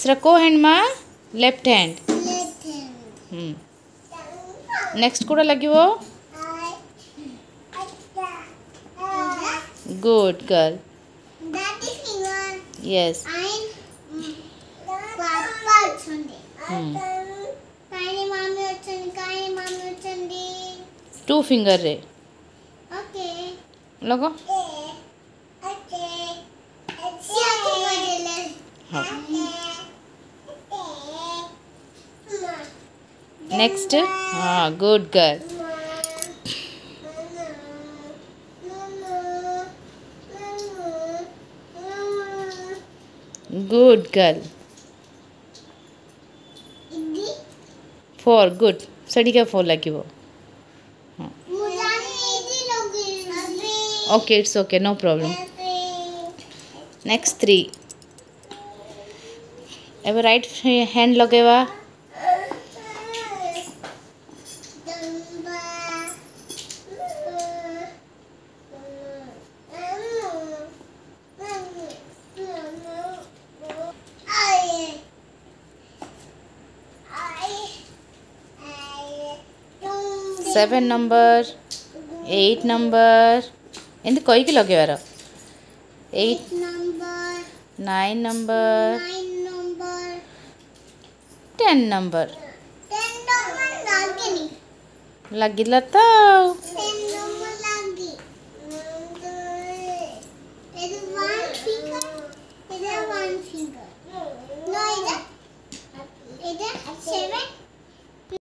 दूसरा को हैंड मा लेफ्ट हैंड नेक्स्ट कोड़ा लगिवो good girl yes two finger रे लगो नेक्स्ट हाँ good girl good girl four good सड़ी का फोर लगी वो okay it's okay no problem next three एवं राइट हैंड लगेवा seven number eight number and कई लगे 8 9 नंबर 10 नंबर लगिला तो Seven.